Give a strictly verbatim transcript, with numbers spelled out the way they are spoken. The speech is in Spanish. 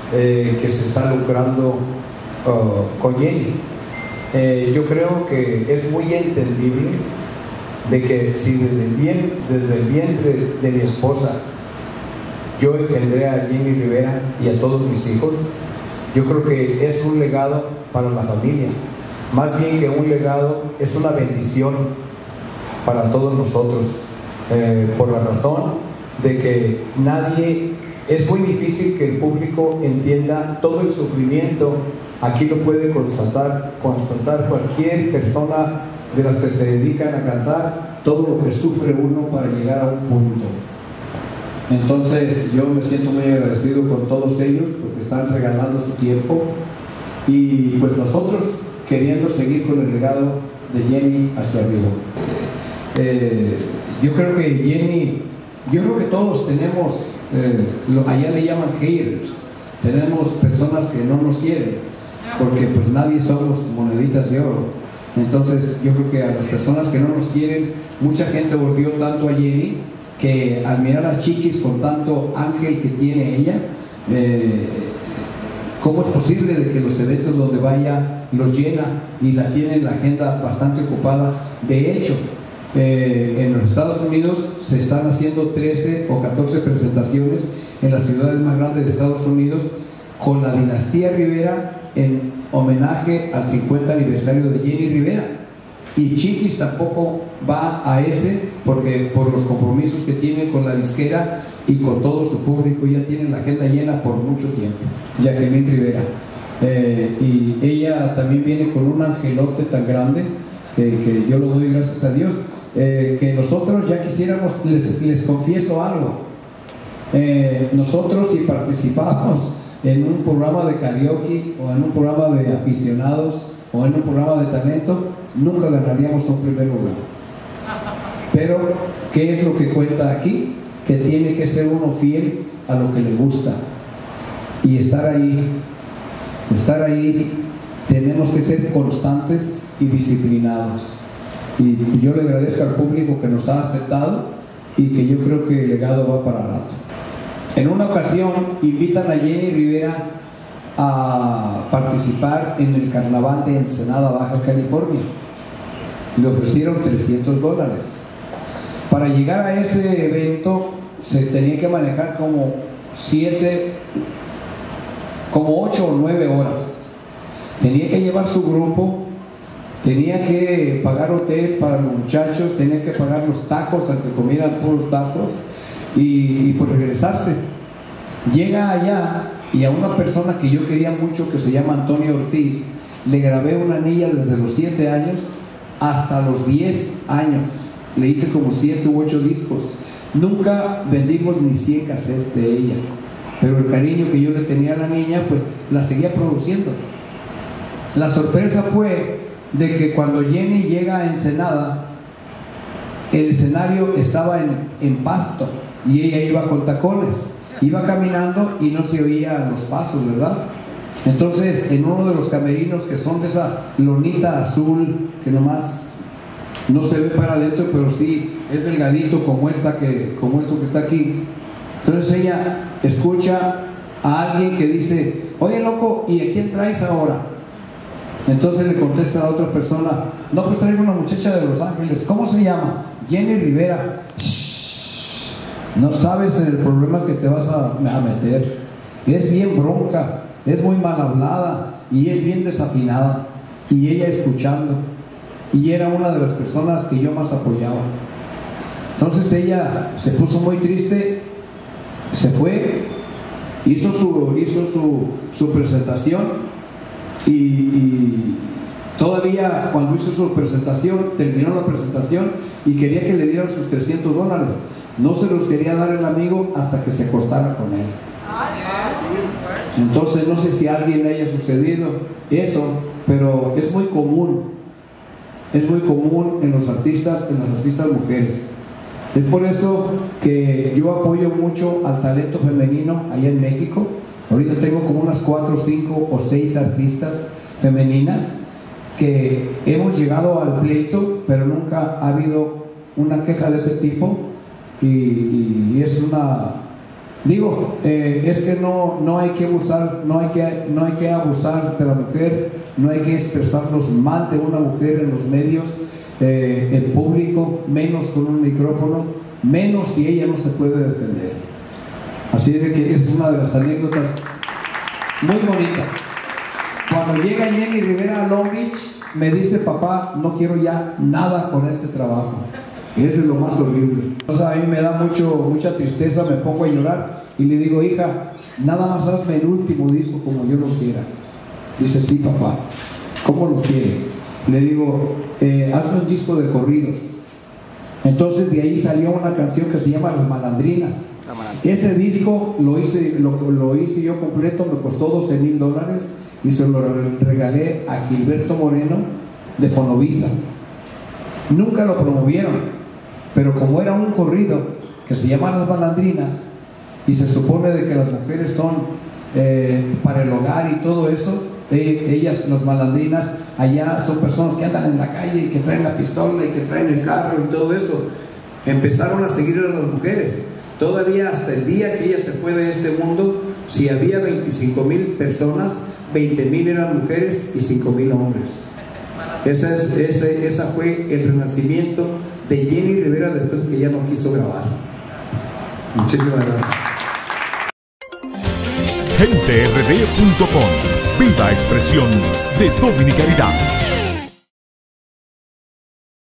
eh, que se está lucrando uh, con Jenny. Eh, yo creo que es muy entendible de que si desde el, bien, desde el vientre de mi esposa yo engendré a Jenny Rivera y a todos mis hijos, yo creo que es un legado para la familia. Más bien que un legado, es una bendición para todos nosotros, eh, por la razón de que nadie, es muy difícil que el público entienda todo el sufrimiento. Aquí lo puede constatar, constatar cualquier persona de las que se dedican a cantar, todo lo que sufre uno para llegar a un punto. Entonces yo me siento muy agradecido con todos ellos porque están regalando su tiempo, y pues nosotros queriendo seguir con el legado de Jenny hacia arriba. Eh, yo creo que Jenny, yo creo que todos tenemos, eh, lo, allá le llaman haters, tenemos personas que no nos quieren, porque pues nadie somos moneditas de oro. Entonces yo creo que a las personas que no nos quieren, mucha gente volvió tanto a Jenny que al mirar a Chiquis con tanto ángel que tiene ella, eh, ¿cómo es posible de que los eventos donde vaya los llena y la tiene en la agenda bastante ocupada? De hecho, eh, en los Estados Unidos se están haciendo trece o catorce presentaciones en las ciudades más grandes de Estados Unidos con la dinastía Rivera en homenaje al cincuenta aniversario de Jenny Rivera. Y Chiquis tampoco va a ese porque por los compromisos que tiene con la disquera y con todo su público ya tiene la agenda llena por mucho tiempo. Jacqueline Rivera, eh, y ella también viene con un angelote tan grande que, que yo lo doy gracias a Dios, eh, que nosotros ya quisiéramos, les, les confieso algo, eh, nosotros si participamos en un programa de karaoke o en un programa de aficionados o en un programa de talento, nunca ganaríamos un primer lugar. Pero ¿qué es lo que cuenta aquí? Que tiene que ser uno fiel a lo que le gusta y estar ahí, estar ahí. Tenemos que ser constantes y disciplinados, y yo le agradezco al público que nos ha aceptado y que yo creo que el legado va para rato. En una ocasión invitan a Jenny Rivera a participar en el carnaval de Ensenada, Baja California. Le ofrecieron trescientos dólares. Para llegar a ese evento se tenía que manejar como siete, como ocho o nueve horas. Tenía que llevar su grupo, tenía que pagar hotel para los muchachos, tenía que pagar los tacos, aunque comieran puros tacos, y, y pues regresarse. Llega allá y a una persona que yo quería mucho, que se llama Antonio Ortiz, le grabé una niña desde los siete años hasta los diez años. Le hice como siete u ocho discos. Nunca vendimos ni cien cassettes de ella, pero el cariño que yo le tenía a la niña, pues la seguía produciendo. La sorpresa fue de que cuando Jenny llega a Ensenada, el escenario estaba en, en pasto y ella iba con tacones, iba caminando y no se oía los pasos, ¿verdad? Entonces, en uno de los camerinos, que son de esa lonita azul que nomás no se ve para adentro, pero sí es delgadito como esta que, como esto que está aquí. Entonces ella escucha a alguien que dice: oye, loco, ¿y a quién traes ahora? Entonces le contesta a otra persona: no, pues traigo una muchacha de Los Ángeles. ¿Cómo se llama? Jenny Rivera. Shh, no sabes el problema que te vas a, a meter. Es bien bronca, es muy mal hablada y es bien desafinada. Y ella escuchando, y era una de las personas que yo más apoyaba. Entonces ella se puso muy triste, se fue, hizo su, hizo su, su presentación, y, y todavía cuando hizo su presentación, terminó la presentación y quería que le dieran sus trescientos dólares. No se los quería dar el amigo hasta que se acostara con él. Entonces no sé si a alguien le haya sucedido eso, pero es muy común, es muy común en los artistas, en las artistas mujeres. Es por eso que yo apoyo mucho al talento femenino allá en México. Ahorita tengo como unas cuatro, cinco o seis artistas femeninas que hemos llegado al pleito, pero nunca ha habido una queja de ese tipo, y, y es una Digo, eh, es que no, no hay que abusar, no hay que, no hay que abusar de la mujer, no hay que expresarnos mal de una mujer en los medios, eh, en público, menos con un micrófono, menos si ella no se puede defender. Así de que es una de las anécdotas muy bonitas. Cuando llega Jenny Rivera a Long Beach, me dice: papá, no quiero ya nada con este trabajo. Y eso es lo más horrible. O sea, a mí me da mucho, mucha tristeza, me pongo a llorar y le digo: hija, nada más hazme el último disco como yo lo quiera. Dice: sí, papá. ¿Cómo lo quiere? Le digo: eh, hazme un disco de corridos. Entonces de ahí salió una canción que se llama Las Malandrinas. Ese disco lo hice, lo, lo hice yo completo, me costó doce mil dólares y se lo regalé a Gilberto Moreno de Fonovisa. Nunca lo promovieron, pero como era un corrido que se llama Las Malandrinas y se supone de que las mujeres son eh, para el hogar y todo eso, eh, ellas, las malandrinas, allá son personas que andan en la calle y que traen la pistola y que traen el carro y todo eso. Empezaron a seguir a las mujeres. Todavía hasta el día que ella se fue de este mundo, si había veinticinco mil personas, veinte mil eran mujeres y cinco mil hombres. Esa, es, esa, esa fue el renacimiento de Jenny Rivera después que ella no quiso grabar. Muchísimas gracias. gente erre de punto com, viva expresión de dominicanidad.